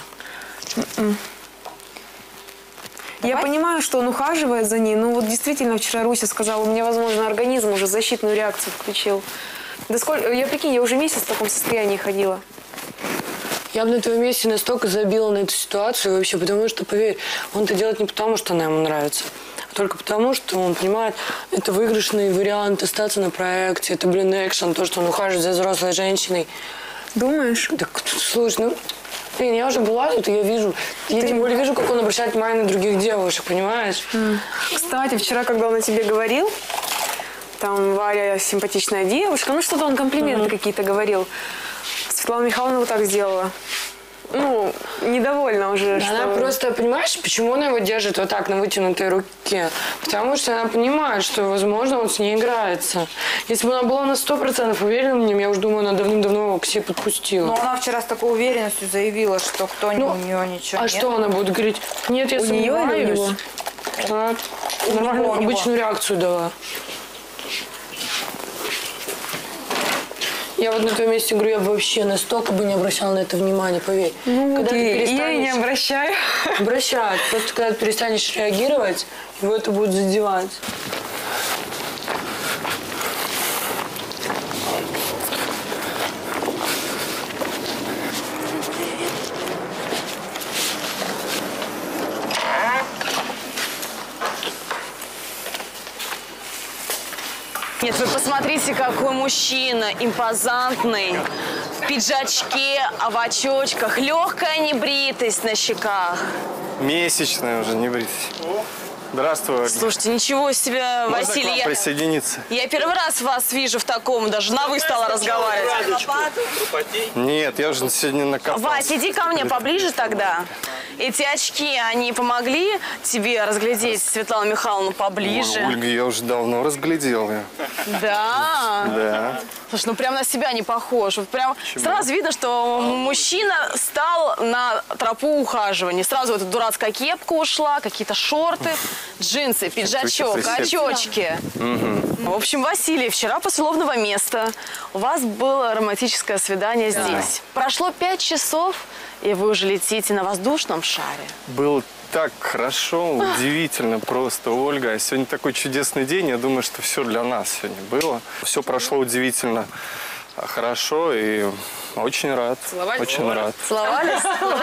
Я понимаю, что он ухаживает за ней, но вот действительно вчера Руся сказала, у меня, возможно, организм уже защитную реакцию включил. Да сколько, я прикинь, я уже месяц в таком состоянии ходила. Я бы на твоем месте настолько забила на эту ситуацию вообще, потому что, поверь, он это делает не потому, что она ему нравится, а только потому, что он понимает, это выигрышный вариант остаться на проекте, это, блин, экшен, то, что он ухаживает за взрослой женщиной. Думаешь? Так, слушай, ну, блин, я уже была тут, и я вижу, я тем более вижу, как он обращает внимание на других девушек, понимаешь? Кстати, вчера, когда он о тебе говорил, там Варя симпатичная девушка, ну что-то он комплименты какие-то говорил. Светлана Михайловна вот так сделала. Ну, недовольна уже. Да, что... Она просто, понимаешь, почему она его держит вот так на вытянутой руке? Потому что она понимает, что, возможно, он с ней играется. Если бы она была на 100% уверена в нем, я уже думаю, она давным-давно его к себе подпустила. Но она вчера с такой уверенностью заявила, что у нее ничего нет. А что она будет говорить? Нет, я сомневаюсь. Она нормальную обычную реакцию дала. Я вот на твоем месте говорю, я бы вообще настолько бы не обращала на это внимание, поверь. Ну, когда ты перестанешь... я и не обращаю. Обращают. Просто когда ты перестанешь реагировать, его это будет задевать. Нет, вы посмотрите, какой мужчина, импозантный, в пиджачке, в очочках, легкая небритость на щеках. Месячная уже небритость. Здравствуй, Ольга. Слушайте, ничего себе, Можно Василий. к вам присоединиться? Я первый раз вас вижу в таком, даже на «вы» стала разговаривать. Нет, я уже сегодня накопался. Вась, иди ко мне поближе тогда. Эти очки, они помогли тебе разглядеть Светлану Михайловну поближе? Ой, Ольга, я уже давно разглядел ее. Да? Да. Слушай, ну прям на себя не похож. Вот прям сразу видно, что мужчина стал на тропу ухаживания. Сразу эта дурацкая кепка ушла, какие-то шорты, джинсы, пиджачок, очечки. В общем, Василий, вчера после лобного места у вас было романтическое свидание здесь. Прошло 5 часов, и вы уже летите на воздушном шаре. Было так хорошо, удивительно просто, Ольга. Сегодня такой чудесный день. Я думаю, что все для нас сегодня было. Все прошло удивительно хорошо и очень рад. Целовались? Очень рад. Целовались?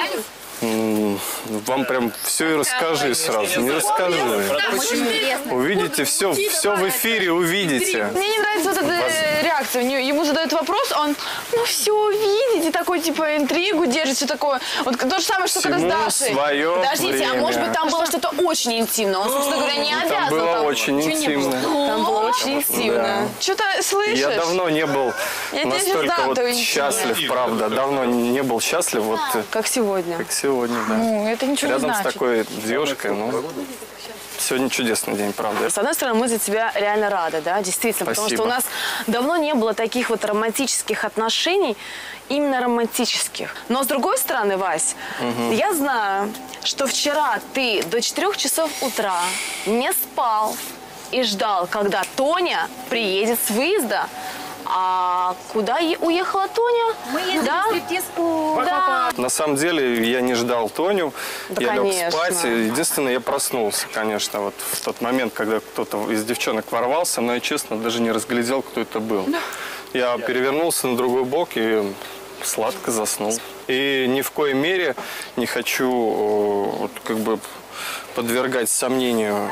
Вам прям все и расскажи сразу. Не расскажи. Увидите все, все в эфире увидите. Мне не нравится вот эта реакция. Ему задают вопрос, он, ну все, видите, такой типа интригу держит, все такое. Вот то же самое, что когда с Дашей. Подождите, время. а может быть там было что-то очень интимное? Он, собственно говоря, не обязан. Там было очень интимно. Там было очень интимно. Да. Что-то слышишь? Я давно не был настолько вот счастлив, правда. Давно не был счастлив, вот как сегодня. как сегодня, да. Ну, это ничего Рядом не с значит. такой девушкой, ну, Сегодня чудесный день, правда. С одной стороны, мы за тебя реально рады, да, действительно. Спасибо. Потому что у нас давно не было таких вот романтических отношений, именно романтических. Но с другой стороны, Вась, я знаю, что вчера ты до 4 часов утра не спал и ждал, когда Тоня приедет с выезда. А куда уехала Тоня? Мы ездили да? в стриптизку. Да. На самом деле я не ждал Тоню, Да, я конечно. лег спать. Единственное, я проснулся, конечно, вот в тот момент, когда кто-то из девчонок ворвался, но я, честно, даже не разглядел, кто это был. Я перевернулся на другой бок и сладко заснул. И ни в коей мере не хочу вот, как бы подвергать сомнению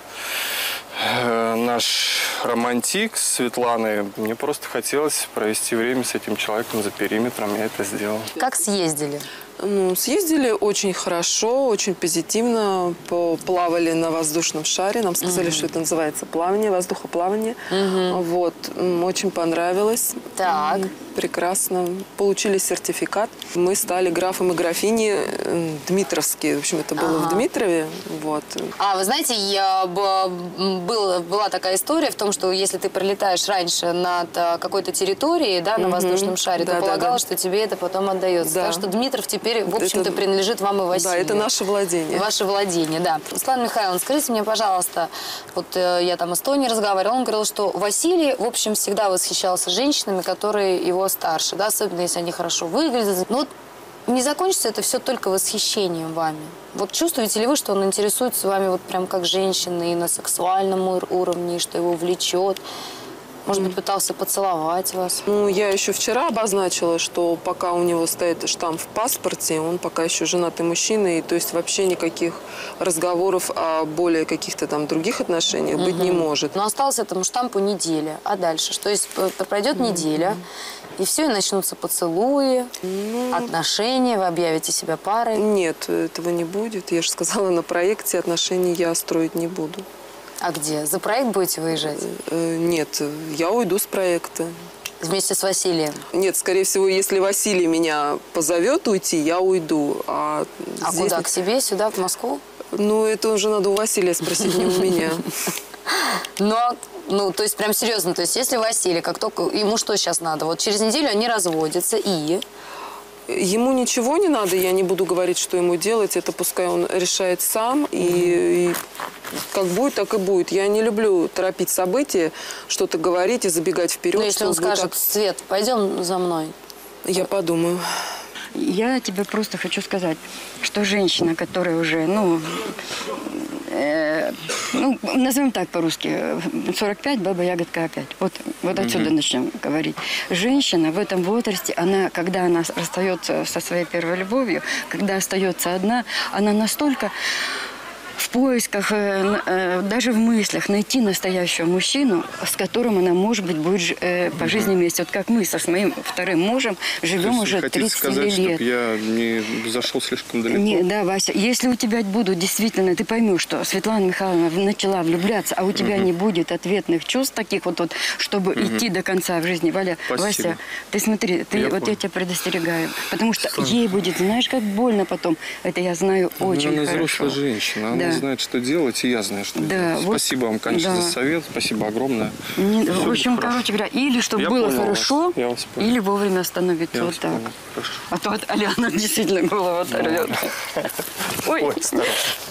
наш романтик с Светланой. Мне просто хотелось провести время с этим человеком за периметром, я это сделал. Как съездили? Ну, съездили очень хорошо, очень позитивно, плавали на воздушном шаре. Нам сказали, что это называется плавание, воздухоплавание. Вот, очень понравилось. Так. Прекрасно. Получили сертификат. Мы стали графом и графиней Дмитровские. В общем, это было в Дмитрове. Вот. А, вы знаете, была такая история в том, что если ты пролетаешь раньше над какой-то территорией, да, на воздушном шаре, то полагалось, что тебе это потом отдается. Так что Дмитров теперь, в общем-то, принадлежит вам и Василию. Да, это наше владение. Ваше владение, да. Светлана Михайловна, скажите мне, пожалуйста, вот я там с Тоней разговаривала, он говорил, что Василий, в общем, всегда восхищался женщинами, которые его старше, да, особенно если они хорошо выглядят. Но вот не закончится это все только восхищением вами. Вот чувствуете ли вы, что он интересуется вами вот прям как женщина и на сексуальном уровне, и что его влечет? Может быть, пытался поцеловать вас? Ну, я еще вчера обозначила, что пока у него стоит штамп в паспорте, он пока еще женатый мужчина, и то есть вообще никаких разговоров о более каких-то там других отношениях быть не может. Но осталось этому штампу неделя. А дальше? Что, есть пройдет неделя, и все, и начнутся поцелуи, отношения, вы объявите себя парой? Нет, этого не будет. Я же сказала, на проекте отношений я строить не буду. А где? За проект будете выезжать? Нет, я уйду с проекта. Вместе с Василием? Нет, скорее всего, если Василий меня позовет уйти, я уйду. А куда? К себе, сюда, в Москву? Ну, это уже надо у Василия спросить, не у меня. Ну, то есть, прям серьезно, то есть, если Василий, как только, ему что сейчас надо? Вот через неделю они разводятся, и... Ему ничего не надо, я не буду говорить, что ему делать, это пускай он решает сам, и как будет, так и будет. Я не люблю торопить события, что-то говорить и забегать вперед. Ну, если он скажет, Свет, пойдем за мной. Я подумаю. Я тебе просто хочу сказать, что женщина, которая уже, назовем так по-русски, 45, баба ягодка опять. Вот отсюда начнем говорить. Женщина в этом возрасте, когда она расстается со своей первой любовью, когда остается одна, она настолько в поисках, даже в мыслях найти настоящего мужчину, с которым она, может быть, будет по жизни вместе. Вот как мы со своим вторым мужем живем уже 30 сказать, лет. чтобы я не зашел слишком далеко? Не, да, Вася, если у тебя будут действительно, ты поймешь, что Светлана Михайловна начала влюбляться, а у тебя не будет ответных чувств таких вот чтобы идти до конца в жизни. Валя, Спасибо. Вася, ты смотри, я тебя предостерегаю. Потому что ей будет, знаешь, как больно потом. Это я знаю очень она хорошо. взрослая женщина, она знает, что делать, и я знаю, что делать. Вот, спасибо вам, конечно, за совет, спасибо огромное. В общем, короче говоря, или чтобы было хорошо, или вовремя остановиться. Я вот так. понял. А то от Аляна действительно голову оторвет. Ой, осторожно.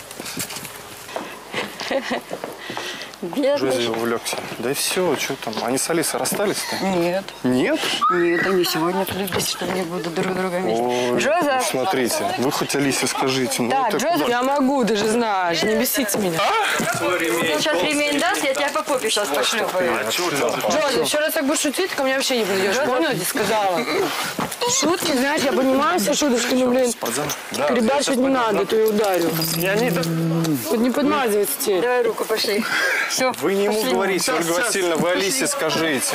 Уже увлекся. Да и все, что там? Они с Алисой расстались-то? Нет. Нет? Нет, они сегодня влюбились, что не будут друг друга вместе. Ой, Джозеф! Смотрите, вы хоть Алисе скажите. Так, Джозеф, я могу, ты же знаешь, не бесите меня. Сейчас ремень даст, я тебя по попе сейчас пошлепаю. Джозеф, еще раз так будешь шутить, ты ко мне вообще не придешь. Понял, я тебе сказала. Шутки, знаешь, я понимаю все шуточки, но, блин, перебарщивать не надо, то я ударю. Вот не подмазывается теперь. Давай руку, пошли. Все, вы не ему говорите, Ольга Васильевна, вы Алисе скажите.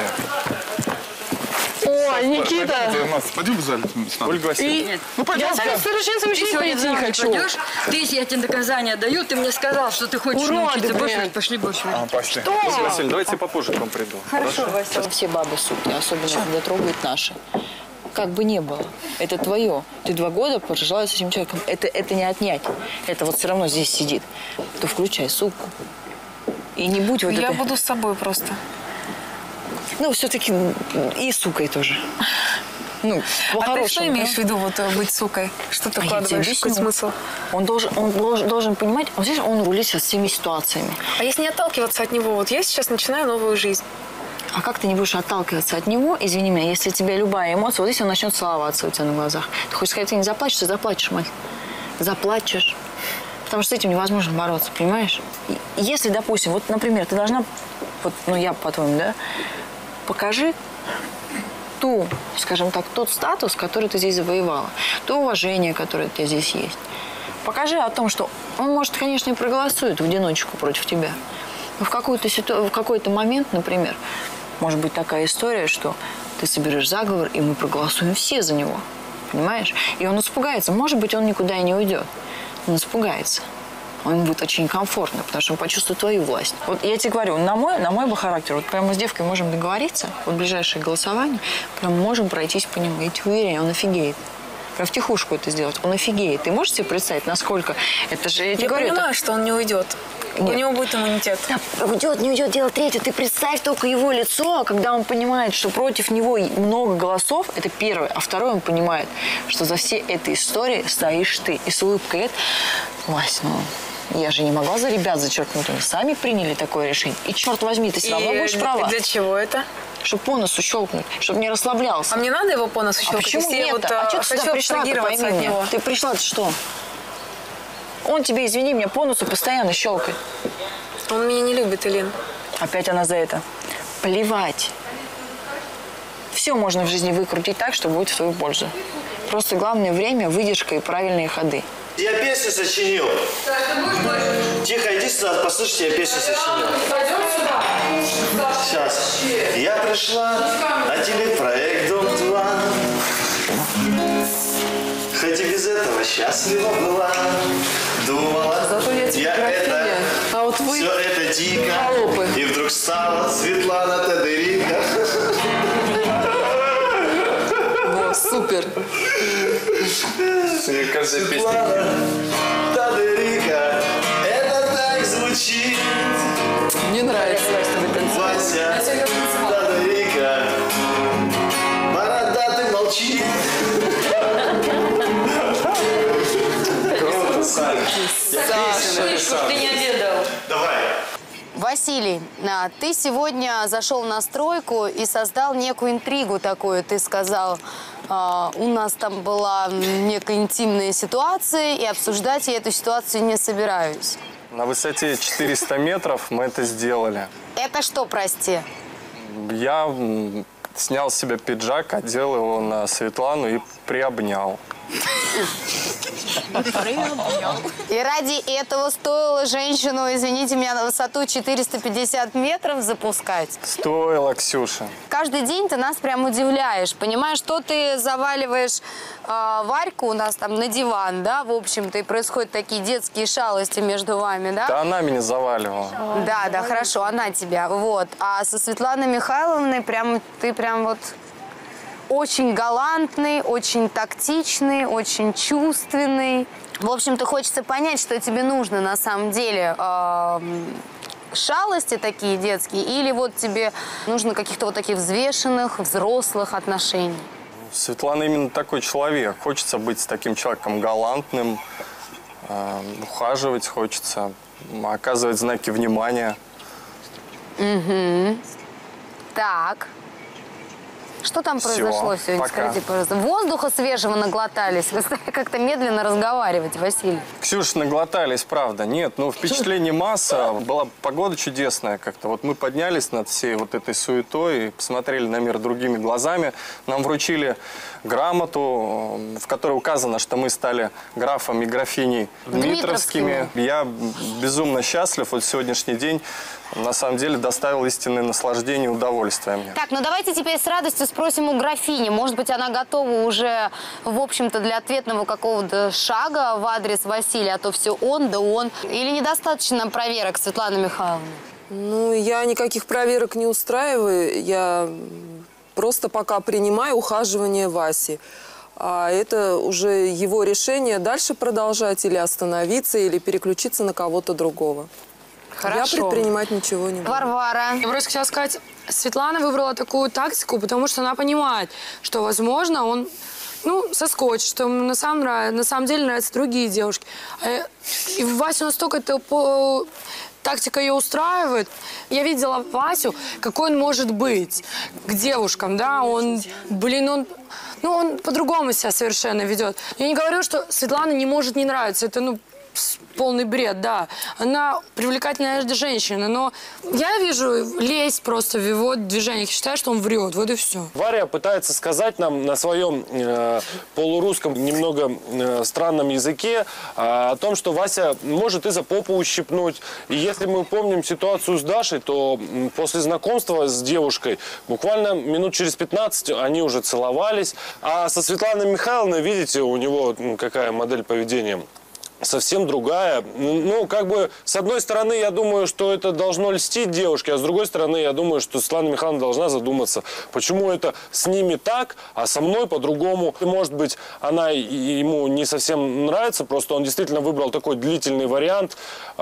Ой, Никита. Пойдем в зале. Ольга Васильевна. Я с совершенством еще не пойти не хочу. Я тебе наказание даю, ты мне сказал, что ты хочешь научиться больше. Пошли больше. Пошли. Ольга Васильевна, давайте попозже к вам приду. Хорошо, Вася. Все бабы сутки, особенно когда трогают наши. как бы не было. Это твое. Ты 2 года прожила с этим человеком. Это не отнять. Это вот все равно здесь сидит. То включай сумку. И не будь вот Я это... буду с собой просто. Ну, все-таки и сукой тоже. Ну, А ты что имеешь в виду, вот быть сукой? Что ты вкладываешь? Какой смысл? Он должен понимать, вот здесь он рулит со всеми ситуациями. А если не отталкиваться от него? Вот я сейчас начинаю новую жизнь. А как ты не будешь отталкиваться от него, извини меня, если тебе любая эмоция, вот если он начнет целоваться у тебя на глазах, ты хочешь сказать, ты не заплачешь, ты заплачешь, мать. Заплачешь. Потому что с этим невозможно бороться, понимаешь? Если, допустим, вот, например, ты должна, вот, ну я по-твоему, да, покажи ту, скажем так, тот статус, который ты здесь завоевала, то уважение, которое у тебя здесь есть. Покажи о том, что он, может, конечно, и проголосует в одиночку против тебя. Но в какой-то момент, например, может быть такая история, что ты соберешь заговор, и мы проголосуем все за него. Понимаешь? И он испугается. Может быть, он никуда и не уйдет. Он испугается. Он будет очень комфортно, потому что он почувствует твою власть. Вот я тебе говорю, на мой бы характер, вот прямо с девкой можем договориться, вот ближайшее голосование, прям можем пройтись по нему. Я тебе уверяю, он офигеет. Прям втихушку это сделать. Он офигеет. Ты можешь себе представить, насколько это же... Я понимаю, что он не уйдет. Нет. У него будет иммунитет. Да, уйдет, не уйдет, дело третье. Ты представь только его лицо, когда он понимает, что против него много голосов, это первое. А второе, он понимает, что за всей этой историей стоишь ты. И с улыбкой это... Вась, ну... Я же не могла за ребят зачеркнуть. Они сами приняли такое решение. И, черт возьми, ты все равно будешь права. Для чего это? Чтобы по носу щелкнуть, чтобы не расслаблялся. А мне надо его по носу щелкать? А почему нет? Вот, а что ты сюда пришла, ты пойми меня? Ты пришла-то что? Он тебе, извини меня, по носу постоянно щелкает. Он меня не любит, Элин. Опять она за это. Плевать. Все можно в жизни выкрутить так, что будет в твою пользу. Просто главное время, выдержка и правильные ходы. Я песню сочинил. Тихо, иди сюда, послушайте, я песню сочинил. Пойдем сюда. Сейчас. Я пришла на телепроект «Дом-2». Хоть и без этого счастлива была. Думала, я это, а вот вы все это дико. холопы. И вдруг стала Светлана Тодоренко. Во, супер. Каждая Светлана Тодоренко. Это так звучит. Мне нравится. Вася Тодоренко. Бородатый молчит. Ты не обедал. Давай. Василий, ты сегодня зашел на стройку и создал некую интригу такую. Ты сказал, у нас там была некая интимная ситуация, и обсуждать я эту ситуацию не собираюсь. На высоте 400 метров мы это сделали. Это что, прости? Я снял с себя пиджак, одел его на Светлану и приобнял. И ради этого стоило женщину, извините меня, на высоту 450 метров запускать? Стоило, Ксюша. Каждый день ты нас прям удивляешь, понимаешь, что ты заваливаешь Варьку у нас там на диван, да, в общем-то, и происходят такие детские шалости между вами, да? Да она меня заваливала. Да, да, хорошо, она тебя, вот. А со Светланой Михайловной прям ты прям вот... Очень галантный, очень тактичный, очень чувственный. В общем-то, хочется понять, что тебе нужно на самом деле. Шалости такие детские или вот тебе нужно каких-то вот таких взвешенных, взрослых отношений? Светлана именно такой человек. Хочется быть с таким человеком галантным, ухаживать хочется, оказывать знаки внимания. Угу. Так. Что там произошло сегодня? Пока. Скажите, пожалуйста. Воздуха свежего наглотались. Вы стали как-то медленно разговаривать, Василий. Ксюш, наглотались, правда. Нет, ну впечатлений масса. Была погода чудесная как-то. Вот мы поднялись над всей вот этой суетой и посмотрели на мир другими глазами. Нам вручили грамоту, в которой указано, что мы стали графом и графиней Дмитровскими. Я безумно счастлив. Вот сегодняшний день на самом деле доставил истинное наслаждение и удовольствие мне. Так, ну давайте теперь с радостью спросим у графини. Может быть, она готова уже, в общем-то, для ответного какого-то шага в адрес Василия, а то все он, да он. Или недостаточно проверок, Светлана Михайловна? Ну, я никаких проверок не устраиваю. Я просто пока принимаю ухаживание Васи. А это уже его решение дальше продолжать или остановиться, или переключиться на кого-то другого. Хорошо. Я предпринимать ничего не буду. Варвара. Я просто хотела сказать, Светлана выбрала такую тактику, потому что она понимает, что, возможно, он соскочит, что ему на самом деле нравятся другие девушки. И Васю настолько тактика ее устраивает. Я видела Васю, какой он может быть к девушкам, да, он по-другому себя совершенно ведет. Я не говорю, что Светлана не может не нравиться, это, полный бред, да. Она привлекательная женщина, но я вижу лезть просто в его движениях. Считаю, что он врет, вот и все. Варя пытается сказать нам на своем полурусском, немного странном языке о том, что Вася может и за попу ущипнуть. И если мы помним ситуацию с Дашей, то после знакомства с девушкой буквально минут через 15 они уже целовались. А со Светланой Михайловной, видите, у него какая модель поведения? Совсем другая. С одной стороны, я думаю, что это должно льстить девушке, а с другой стороны, я думаю, что Светлана Михайловна должна задуматься, почему это с ними так, а со мной по-другому. Может быть, она ему не совсем нравится, просто он действительно выбрал такой длительный вариант.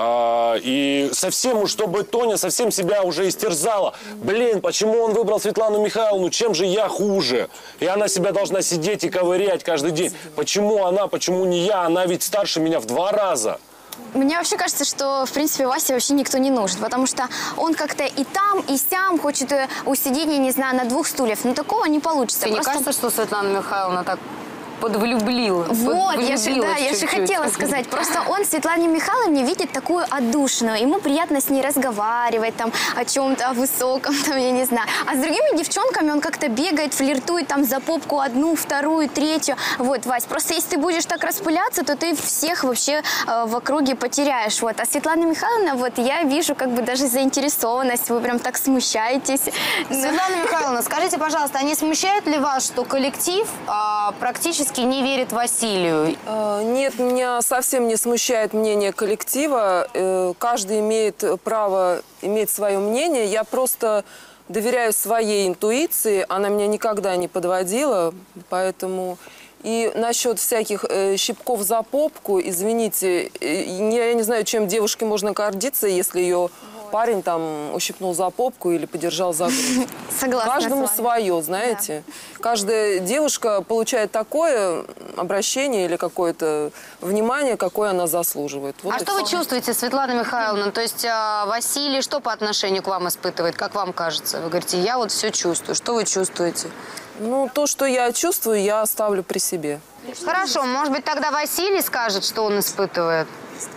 И совсем уж, чтобы Тоня совсем себя уже истерзала. Блин, почему он выбрал Светлану Михайловну? Чем же я хуже? И она себя должна сидеть и ковырять каждый день. Почему она, почему не я? Она ведь старше меня в 2 раза. Мне вообще кажется, что, в принципе, Васе вообще никто не нужен, потому что он как-то и там, и сям хочет усидеть, я не знаю, на 2 стульях. Но такого не получится. Тебе не кажется, что Светлана Михайловна так подвлюблила? Вот, я же хотела сказать. Просто он Светлане Михайловне видит такую отдушину. Ему приятно с ней разговаривать, там, о чем-то, о высоком, там, я не знаю. А с другими девчонками он как-то бегает, флиртует там за попку 1, 2, 3. Вот, Вась, просто если ты будешь так распыляться, то ты всех вообще в округе потеряешь. Вот. А Светлана Михайловна, вот, я вижу как бы даже заинтересованность. Вы прям так смущаетесь. Светлана Михайловна, скажите, пожалуйста, а не смущает ли вас, что коллектив практически не верит Василию? Нет, меня совсем не смущает мнение коллектива. Каждый имеет право иметь свое мнение. Я просто доверяю своей интуиции. Она меня никогда не подводила, поэтому... И насчет всяких щипков за попку, извините, я не знаю, чем девушке можно гордиться, если ее парень там ущипнул за попку или подержал за грудь. Согласна. Каждому свое, знаете. Да. Каждая девушка получает такое обращение или какое-то внимание, какое она заслуживает. Вот а что вы чувствуете, Светлана Михайловна? То есть Василий что по отношению к вам испытывает, как вам кажется? Вы говорите, я вот все чувствую. Что вы чувствуете? Ну, то, что я чувствую, я оставлю при себе. Хорошо, может быть, тогда Василий скажет, что он испытывает?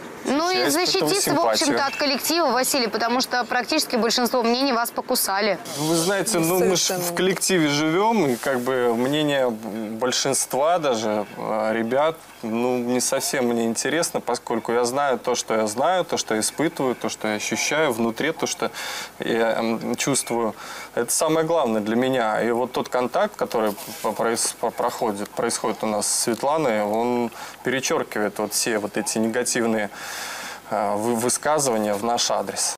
Ну и защититься, в общем-то, от коллектива, Василий, потому что практически большинство мнений вас покусали. Вы знаете, мы же в коллективе живем, и как бы мнение большинства даже ребят, не совсем мне интересно, поскольку я знаю то, что я знаю, то, что я испытываю, то, что я ощущаю внутри, то, что я чувствую. Это самое главное для меня. И вот тот контакт, который происходит у нас с Светланой, он перечеркивает вот все вот эти негативные высказывания в наш адрес.